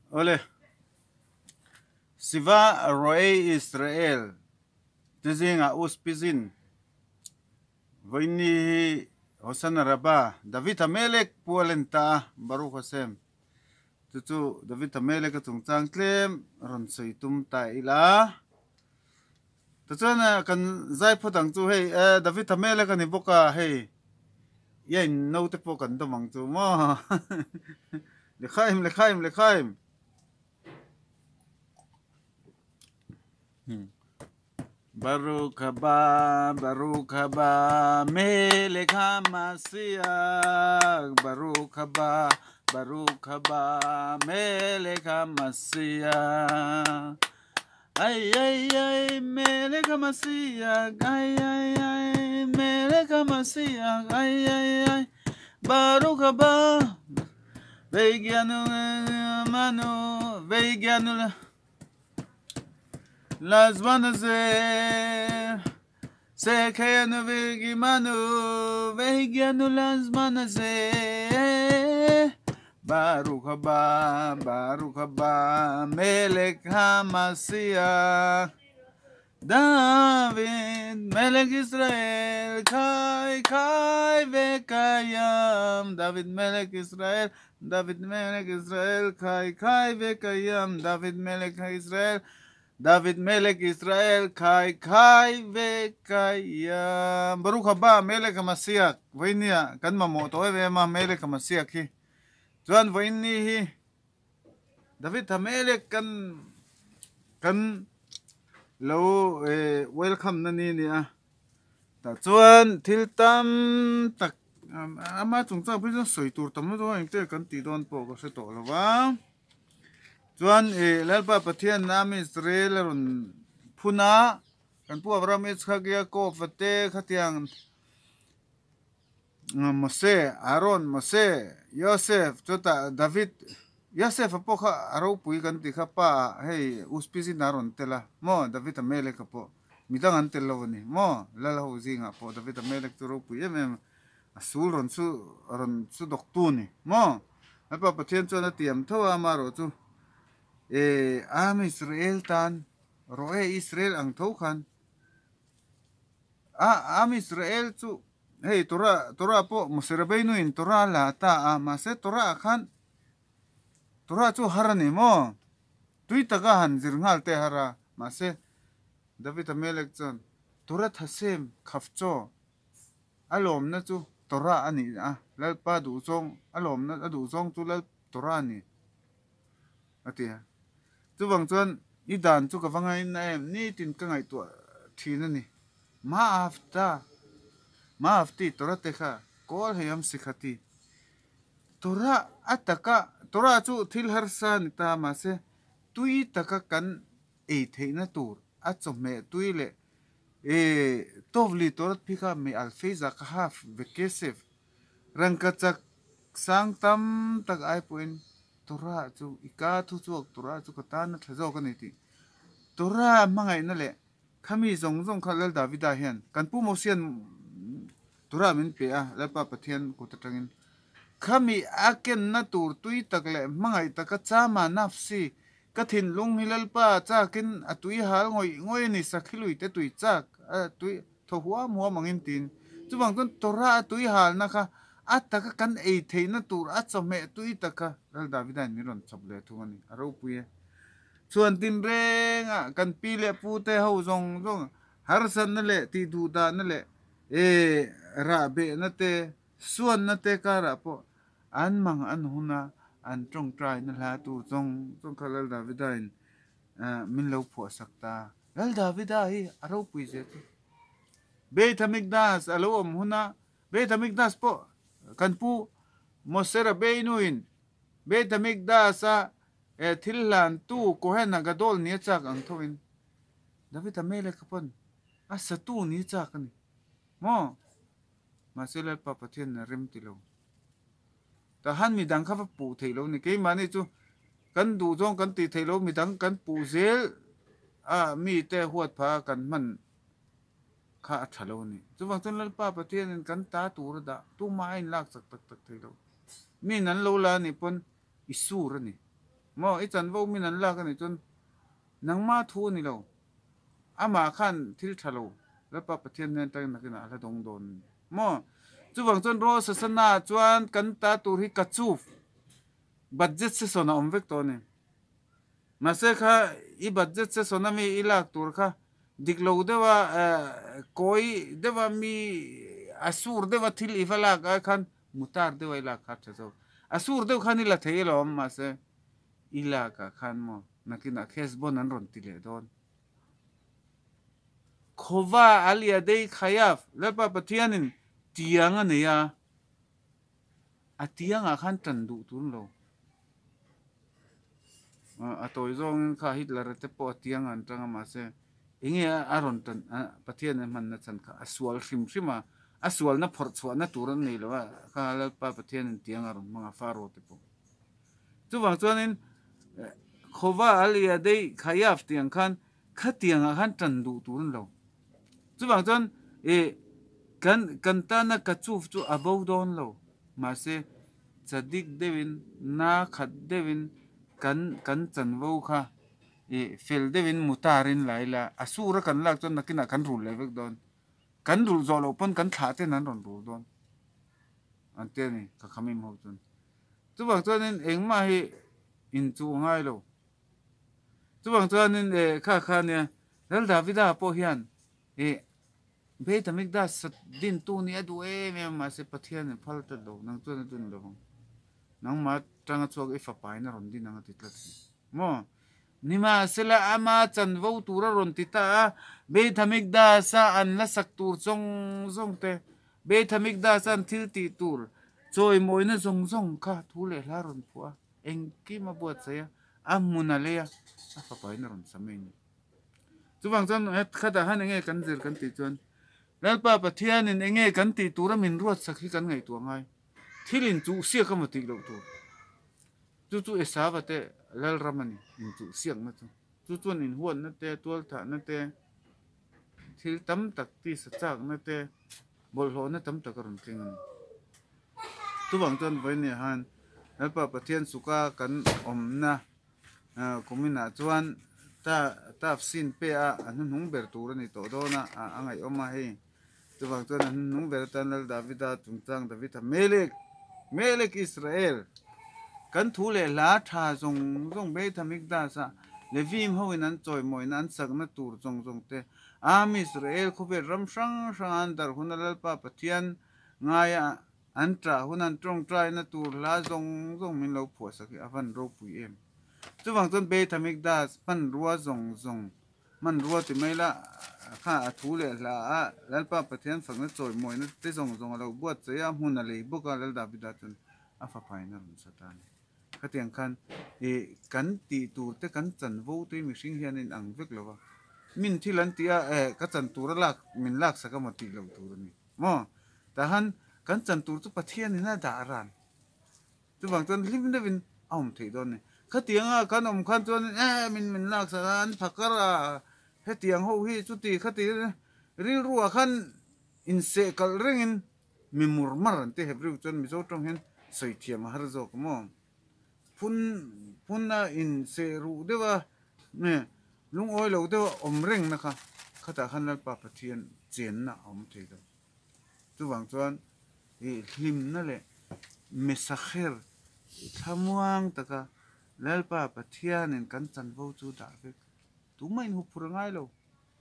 Ole, siva roe Israel, tizinga uspizin, vini Hosanna Rabba, David Amelek pualenta Baruch Hashem. Tutu David Amelek atung tangklem, ron seitum ta ila. Tutu na kan zai potang tu hey, David Amelek kan iboka hey, yan no te po kan domang tu mo. Lekhaim, lekhaim, lekhaim. Baruch haba, Melech HaMashiach. Baruch haba, Melech HaMashiach. Ay, ay, ay, Melech HaMashiach. Ay, ay, ay, Melech HaMashiach. Ay, ay, ay, Baruch haba. Veigyanu manu, veigyanu לזמן הזה, שחיינו והגימנו, והגיענו לזמן הזה. ברוך הבא, מלך המשיח. דוד מלך ישראל, חי וקיים. דוד מלך ישראל, חי וקיים. דוד מלך ישראל, David Melech Israel kai vekayam. Baruch haba Melech HaMashiach. Vainia kan mamoto ve ma Melech HaMashiach hi. Tuan vaini hi. David HaMelech kan lo welcome nani ni ah. Ta tuan tiltam tak ama chung cha phi soi tur tam do inte kan ti don po ko se to lo ba. Tuan lalpa pathian nam Israel run phuna kan pu Abraham Yitzchak Yaakov fate khatiang Mose Aaron Mose Yosef chota David Yosef apo kha aro pui kan ti kha pa hey uspisi naron tela mo David Amelek apo midang antel lo ni mo lala ho zinga po David Amelek tu ro pui em asul ron su doktu ni mo lalpa pathian chona tiam thawa maro chu am Israel tan roe Israel ang thokan am Israel chu hey tora po musirabainu in tora la ta mase tora khan tora chu harani mo tuita ka han zirngal te hara mase David Amelek chon tora thasem khafcho alom na chu tora ani lalpa du chong alom na adu chong chu lal tora ni atia chu wang chuan i dan chu ka wangai na em ni tin ka ngai tu thina ni ma afti tora te kha kol hayam sikhati tora ataka tora chu thil har san ta ma se tui taka kan e theina tur a chome tuile tovli torat phika me alfeiza ka haf vekesef rangka chak sang tam tak ai puin tora chu ika thu chuak tora chu kata na thajo ka ni ti tora mangai na le khami zong khalal davida hian kan pu mosian tora min pe a la pa pathian ko tatangin khami aken na tur tui takle mangai taka chama nafsi kathin lung hilal pa chakin atui hal ngoi ni sakhilui te tui chak tui thohuwa muwa mangin tin chuwang ton tora tui hal na kha ataka kan ei theina tur a chome tui taka ral davida ni ron chable thungani aro puye chuan tin renga kan pile pute ho zong har san na le ti du da na le ra be na te suan na te kara po an mang an huna an trong trai na la tu zong khalal davida in min lo pho sakta ral davida hi aro pui je be thamikdas alo om huna be thamikdas po kan pu mosera beinuin be thamikdasa thillan tu kohena gadol ni chak ang thoin David Amelek kapon asa tu ni chak ni mo masela papathian na rem tilo ta han mi dang kha pu theilo ni ke mani chu kan du jong kan ti theilo mi dang kan pu zel mi te huat pha kan man kha thalo ni chu wang chon lal papathian kan ta tur da tu mai lak sak tak theilo mi nan lo la ni pon isur ni mo i chan vo min an la ka ni chun nang ma thu ni lo ama khan thil thalo la pa pathian nen ta na kina la dong don mo chu wang chon ro sa sana chuan kan ta tur hi ka chu budget se sona om vek to ni mà sẽ kha i budget se sona mi ilak tur kha diklo dewa koi dewa mi asur dewa thil ivala ka khan mutar dewa ila kha chazo asur dewa khan ila thelo ma se ila ka khan mo nakina khes bon an ron tile don khova alia dei khayaf lepa pathianin tianga ne ya atianga khan tandu tun lo atoi zong kha Hitler te po tiang an tanga ma se inge aron tan pathian man na chan kha aswal hrim hrima aswal na phor chwa na turan nei lo kha la pa pathian tiang aron manga faro te po chu wang chuanin khova alia dei khayaf tiang khan kha tiang a khan tan du turun lo chu wang chuan e kan ta na ka chuf chu abo don lo ma se chadik devin na khat devin kan chan vo kha e fel devin mutarin laila asura kan lak chon nakina kan rul levek don kan rul zo lo pon kan tha te nan ron rul don ante ni ka khamim ho chon chu bang chuan eng ma hi in chu ngai lo chu bang chuan kha ne dal davida po hian e be tamik da sat din tu ni adu e me ma se pathian phal ta lo nang chuan tun lo nang ma tanga chuak e fa pai na ron din nang ti tlat mo nima sela ama chan vo tura ron ti ta be thamik da sa an la sak tur chong zong te be thamik da san thil ti tur choi moi na zong zong kha thu le la ron phua eng ki ma buat se amuna le ya fa pai na ron samen chu bang chan khata han nge kan zir kan ti chuan lalpa pathian in enge kan ti tura min ruat sakhi kan ngai tu ngai thilin chu sia ka mati lo tu chu esava te lal ramani in chu siang na chu chuan in huan na te tual tha na te thil tam tak ti sa chak na te bol ho na tam tak ron tling tu bang chuan vai ne han lalpa pathian suka kan om na kumina chuan ta sin pe a an hung ber tur ani to do na angai oma he tu bang chuan an hung ber tan lal davida tungchang david melek israel kan thu le la tha zong be thamik da sa levim ho in an choi moi nan sak na tur zong te am israel khu be ram sang sang an dar hunal pa pathian ngaya an tra hunan trong trai na tur la zong min lo phu sak avan ro pui em chu wang chon be thamik da pan ruwa zong man ruwa ti mai la kha a thu le la a lal pa pathian phang na choi moi na te zong lo buat che ya hun na le bu ka lal da bida chun a fa pai na rum satan ka tiang khan e kan ti tur te kan chan vo te mi hring hian in ang vek lo wa min thilan tia ka chan tur lak min lak saka ma ti lo tur ni mo ta han kan chan tur chu pathian ina da ran chu wang chon lim na vin aum thei don ni ka tiang a kan om khan chon min lak sa an phakara he tiang ho hi chu ti kha ti ril ruwa khan in se kal ringin mi murmar an te hebru chon mi zo tong hen soi thiam har zo ko mo phun na in se ru dewa ne lung oi lo dewa om reng na kha khata khan la pa pathian chen na om thei do chu wang chuan e hlim na le mesakher thamuang taka lalpa pathian in kan chan vo chu da ve tu mai hu purangai lo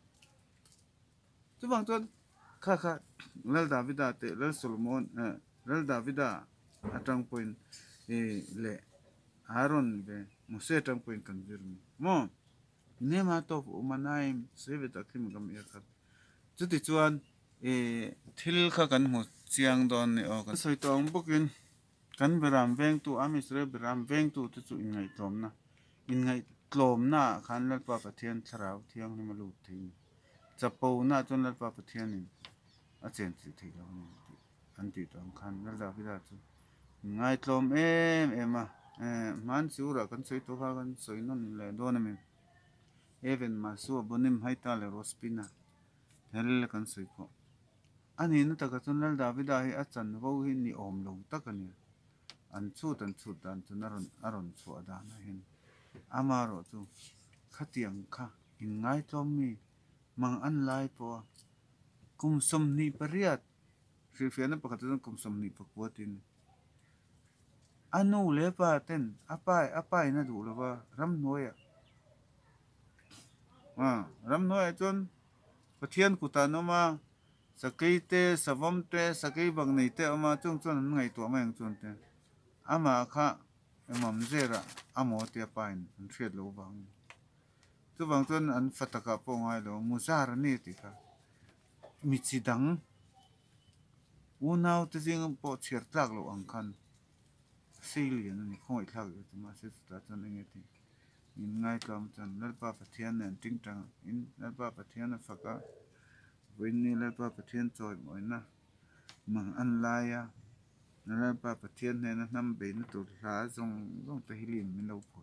chu bang chuan kha lal davida te lal solomon lal davida atang point e le aron ve mose atang point kan vir mo ne ma to umanaim seve ta kim gam ya kha chu ti chuan e thil kha kan mu chiang don ni o kan soi tong bukin kan beram veng tu am Israel beram veng tu chu in ngai tlom na khan lal pa pathian tharau thiang ni malu thei chapo na chon lal pa pathian in a chen chi thei lo ni an ti tong khan lal da vida chu ngai tlom ema man siura kan soi to kha kan soi non le don me even ma su bonim haita le rospina hel kan soi ko ani na ta ka chon lal da vida hi a chan vo hi ni om lo takani an chu dan chu dan aron chu ada na hin amaro chu khatiang kha in ngai tlom mi mang an lai po kum som ni pariat fiana pakatan kum som ni pakwatin anu le pa ten apai na du lawa ram noya ram noya chon pathian kutano ma sakai te savam te sakai bang nei te ama chung chon ngai to ma yang chon te ama kha emam zera amo te pain an thriat lo bang chu bang chon an fataka po ngai lo muzar ni ti kha michidang unau te jing po chher tlak lo ang khan silian ni khoi thak tu ma se ta chon nge ti in ngai kam chon lalpa pathian nen ting tang in lalpa pathian na faka winni lalpa pathian choi moina mang an laya lalpa pathian ne na nam be na tu la zong te hilin min lo pho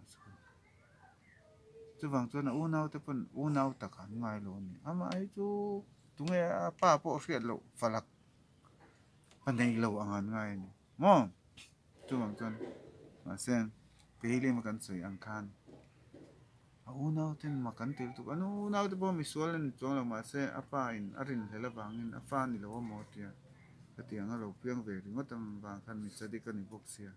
chu wang chon unau te pon unau ta kan ngai lo ni ama ai chu tunge pa po hriat lo falak panei lo angan ngai ni mo chu wang chon ma sen te hilin ma kan soi ang khan unau ten makan tel tu anu unau te bo mi sualen chong la ma se apa in arin hela bangin afa ni lo mo tia katiang a lo piang ve ri ngotam bang khan mi sadi kan bok sia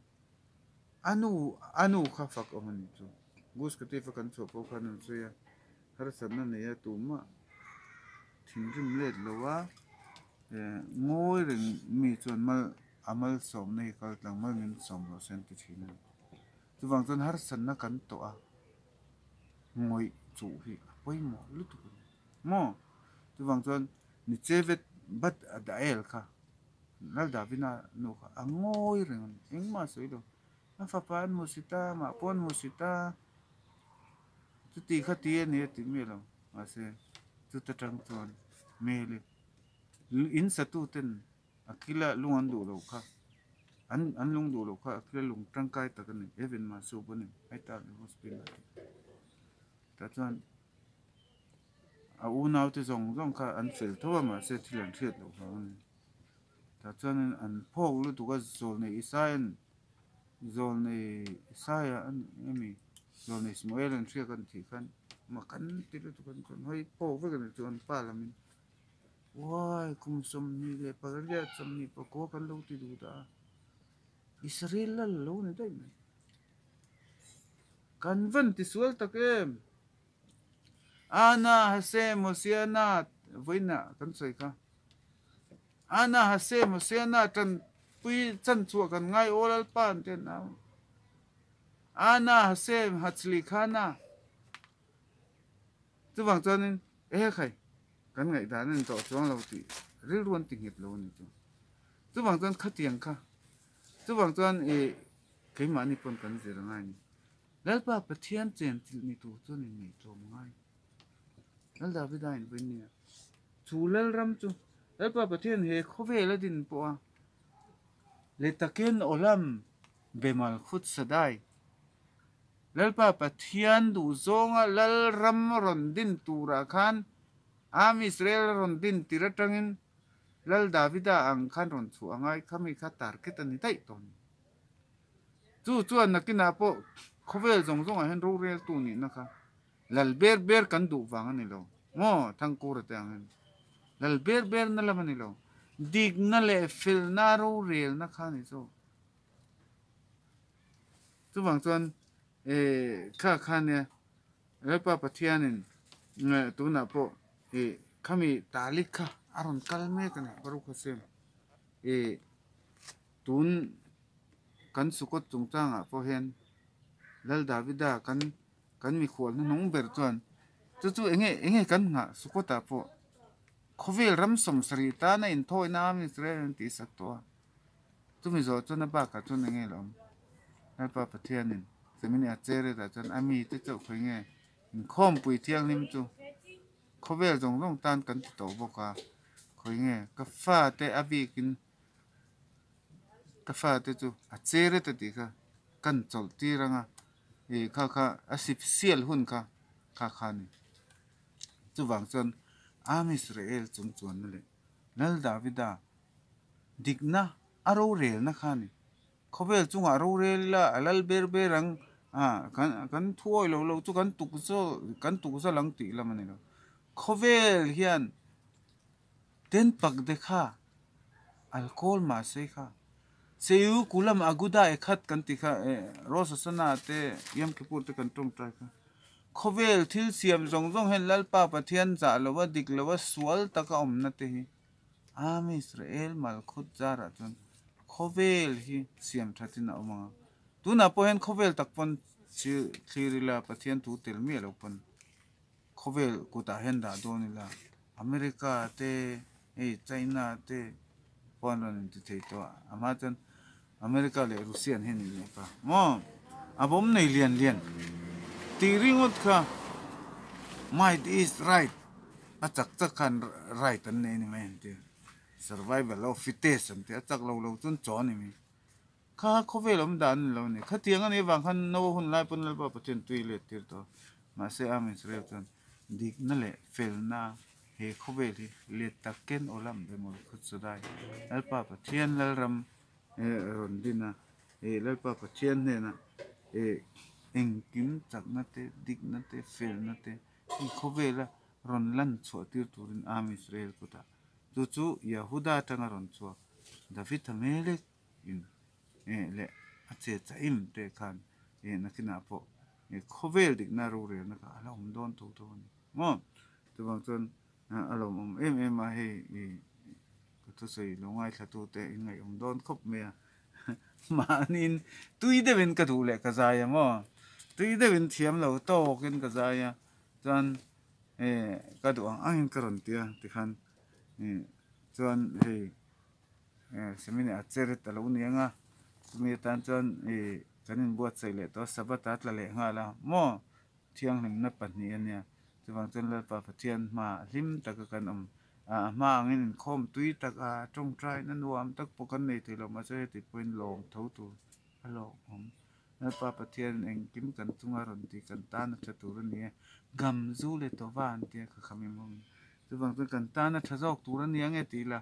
anu kha fak o mani chu gus ka te fa kan cho po khan nu ya har san na ne ya tu ma thing rim let lo wa ngoi ring mi chon mal amal som nei kal tlang mal min som lo sen ti thina chu wang chon har san na kan to a ngồi chủ thì quay mỏ lúc tụi mỏ tôi vàng cho ni chevet bắt đã el cả lal davina no cả ngồi rồi anh mà soi đâu anh pha pan musita mà pon musita tu ti khát tiền này ti mê đâu mà se tu ta trăng tuan mê le in sa tu ten akila lung an du lo cả an lung du lo cả akila lung trăng kai ta kan even mà su bani ai ta hospital ta chuan a unau te zong kha an fel thowa ma se thilan thiat lo bang ta chuan an phok lu tu ka zol nei isain zol nei isaya an emi zol nei ismael an thria kan thi khan ma kan ti lu tu kan chuan hoi po ve kan chuan pa lamin wai kum som ni le pagaria som ni pa ko kan lo ti du da israel la lo ni dai kan van ti sual takem ana hase mosiana voina kan soi ka ana hase mosiana tan pui chan chu kan ngai olal pan te na ana hase hachli khana chu wang chonin khai kan ngai da nen to chong lo ti ril ruan ting hit lo ni chu wang chon khatiang kha chu wang chon ke mani pon kan zira ngai ni lalpa pathian chen til ni tu chon ni to ngai nal da vidain vinnia chulal ram chu lalpa pathian he khove la din po a le taken olam bemal khut sadai lalpa pathian du zonga lal ram ron din tura khan am israel ron din tiratangin lal davida ang khan ron chu angai khami kha target ani tai ton chu chuan nakina po khove zong a hen ro rel tu ni na kha lal ber kan du wang ani lo mo thang ko ra tang lal ber na la mani lo dig na le fil na ro rel na kha ni so tu wang chuan kha ne lalpa pathianin tu na po khami talik kha aron kalme kan baru khosem tun kan sukot chungchanga po hen lal davida kan mi khol na nong ber chuan chu enge kan nga sukota po khovel ram som sri ta na in thoi na mi israel ti sak to tu mi zo chuna ba ka chun nge lom na pa pathianin semini a chere da chan ami te chau khoi nge khom pui thiang lim chu khovel zong tan kan to boka khoi nge ka fa te abi kin ka fa te chu a chere te ti ka kan chol ti ranga kha asip sial hun kha ni chu wang chon am israel chung chuan le nal davida digna aro rel na khani khovel chunga ro rel la alal ber rang kan thuoi lo chu kan tu zo lang ti la mani lo khovel hian ten pak de kha alcohol ma se kha seu kulam aguda ekhat kan ti kha rosa sana te yam ki pur te kan tum trai kha khovel thil siam zong zong hen lalpa pathian za lowa dik lowa swal taka om na te hi am Israel mal khut zara chon khovel hi siam thatina oma tu na po hen khovel takpon chi thirila pathian tu tel mi lo pon khovel ku ta hen da do ni la America te China te pon ron ti thei to ama chan America le Russian hen ni pa mo abom nei lian ti ringot kha might is right achak khan right an nei ni men ti survival of fittest an ti achak lo chun chon ni mi kha khovel om dan lo ni kha tiang ani wang khan no hun lai pun la pa pathian tui le tir to ma se am Israel chan dik na le fel na he khovel hi le taken olam be mo khut sadai alpa pathian lal ram ron dina lalpa pathian ne na engkim chak na te dik na te fel na te hi khovela ron lan chho tir turin am Israel kuta chu chu yahuda tanga ron chho David amelek in le ache cha im te khan nakina po khovel dik na ro re na ka alom don to ni mo tu bang chon alom em a he to sei longai thatu te in ngai don khop me manin tui de ben ka du le ka za ya mo tui de ben thiam lo to ken ka za ya chan ka du ang ka ron tia ti khan chan he semini a chere ta lo ni anga mi tan chan kanin buat sai le to sabata tla le nga la mo thiang ning na pan ni ania chu bang chan la pa pathian ma lim ta ka kan ma angin khom tui tak a trong trai na nuam tak pokan nei thelo ma che ti point long tho tu alo na pa pathian eng kim kan tunga ron ti kan ta na cha tu ron ni gam zu le to van ti ka khami mom chu bang kan ta na tha jok tu ron ni ange ti la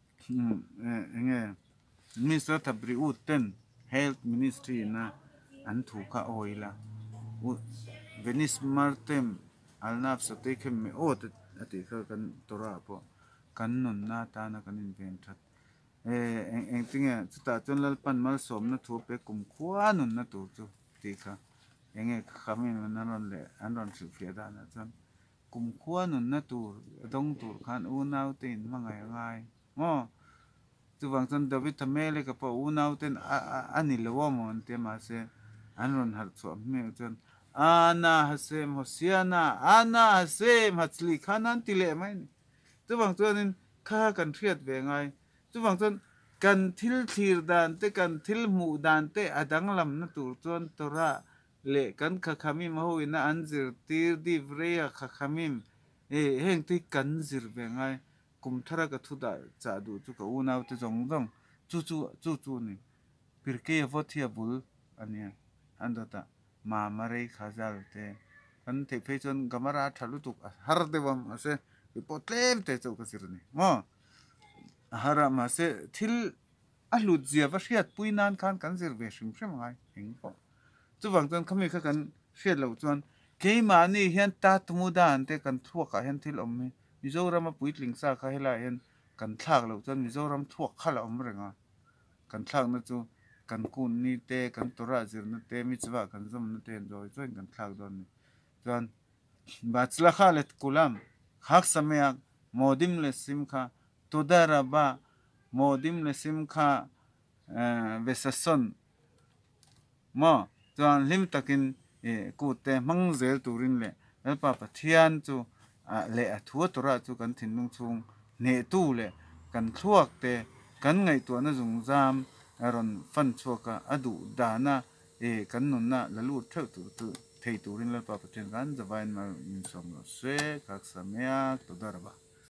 enge minister tabri uten health ministry na an thu ka oila Venice Martem alnaf sa tekem me ot ati ka kan tora po kan nun na ta na kan in ven that eng tinga chuta chon lal pan mal som na thu pe kum khwa nun na tu chu ti kha enge khamin na ron le an ron su fia da na chan kum khwa nun na tu dong tur khan u nau tin mangai ngai mo chu wang chan David thamele ka po u nau ten ani lo mo te ma se an ron har chu me chan ana hasem hosiana ana hasem hatsli khanan tile mai chu wang chuanin kha kan thiat ve ngai chu wang chuan kan thil thir dan te kan thil mu dan te adang lam na tur chuan tora le kan kha khamim ho ina anjir tir di vreya kha khamim heng ti kan zir ve ngai kum thara ka thuda cha du chu ka unaw te jong jong chu ni pirke vothia bul ania andata ma marei khazal te kan te phechon gamara thalu tuk har devam ase potlem te chu ka sirni mo hara ma se thil alut zia va hriat puinan khan kan zir ve shim shim ngai eng po chu wang chon khami kha kan hriat lo chuan ke ma ni hian ta tumu dan te kan thuak ka hian thil om mi mizoram a puitling sa kha hela hian kan thlak lo chuan mizoram thuak khala om renga kan thlak na chu kan kun ni te kan tora zir na te mi chwa kan zom na te enjoy join kan thlak don ni chuan bachla kha let kulam hak samyak modim le simkha todaraba modim le simkha vesason mo chuan lim takin ku te mangzel turin le alpa pathian chu le a thu tora chu kan thinung chung ne tu le kan thuak te kan ngai tu na zung jam aron fan chuaka adu dana kan nun na lalu theu tu thei turin alpa pathian kan jawain ma in som no se kak samyak todaraba